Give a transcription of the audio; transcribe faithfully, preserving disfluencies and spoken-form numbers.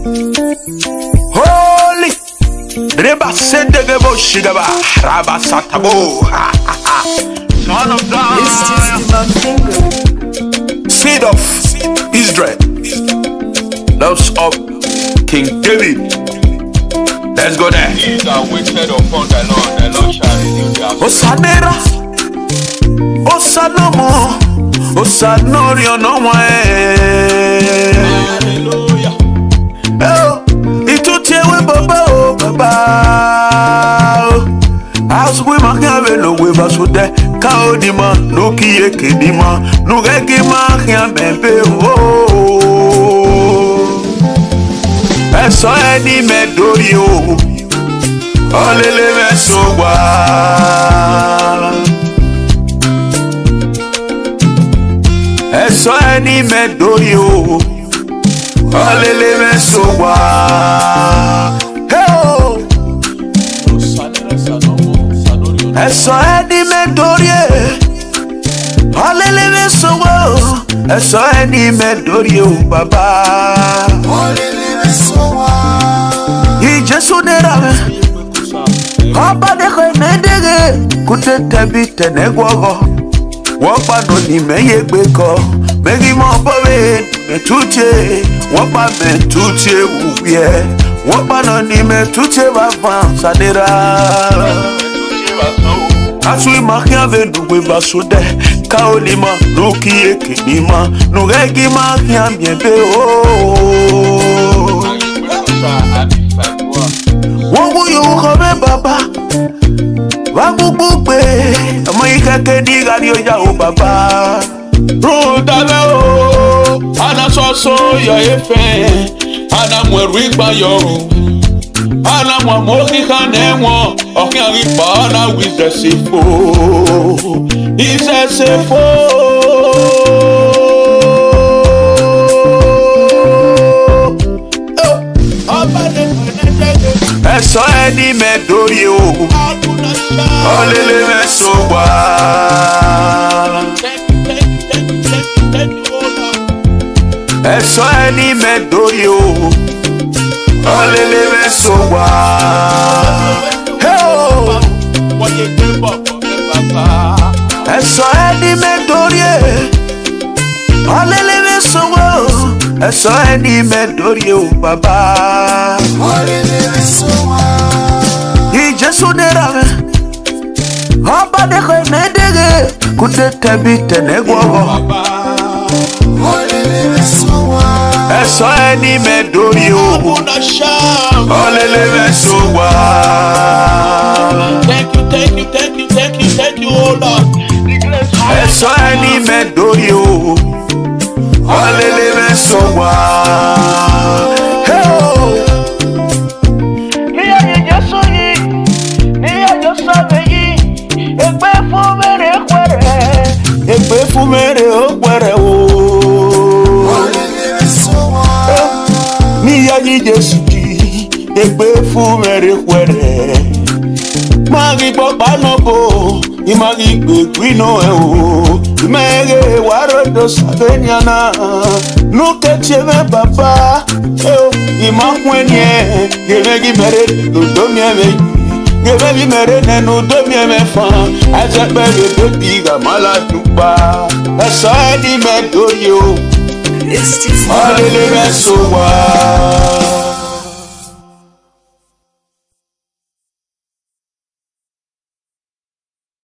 Holy Reba Sendegebo Shigaba Raba Satabo Son of God, seed of Israel, loves of King David. Let's go there. These are waited upon the Lord, the Lord shall renew their strength. Osanera, Osanomo, Osanorio no Hallelujah. Oh, itutie we baba oh baba. As we make have no we basude, kaodima, no kiye kedima, no gegima kia bembe oh. Eso eni medori oh, olele mesowa. Eso eni medori oh, olele mesowa. Hey. Eso eni medori, olele mesowa. Eso eni medori oh baba. Ijesu nerame, Papa de Kwenedege, Kute Tebi Tenegwago, Wapa no ni meye beko, Megi Mobowe, Metuche, Wapa Metuche Uye, Wapa no ni Metuche Wavan Sadera. Asui makia venu we basude, Kaolima, Nuki Ekinima, Nuregi makia miebe oh. Wogu you come baba, Wagu bube, Amaika kedi gadio ya o baba. Rudala o, ana soso ya efe, ana mwerigba yo, ana mwamoki kanemo, oki aripa ana wizre sifo, ise sifo. Eso eni medori o, olele mesowa. Eso eni medori o, olele mesowa. Eso eni medori, olele mesowa. Eso eni medori o baba. Ijesu nerame, Papa de Kwenedege, Kute Tebi Tenegwago. Eso eni medori o, olele mesowa. Thank you, thank you, thank you, thank you, thank you, oh Lord. Eso eni medori o, olele mesowa. Egbe fumere okwere o. Ni ya ni Jesu ki. Egbe fumere kwere. Magi baba no bo. Imagi gbe kwino e o. Mege warodo sabeniana. Nuke cheme baba. E imakwenye. Gemegi mere do mieme. Gebebi mere nenu do mieme fan. Azepe le biga maladuba. Eso eni medori o, olele mesowa.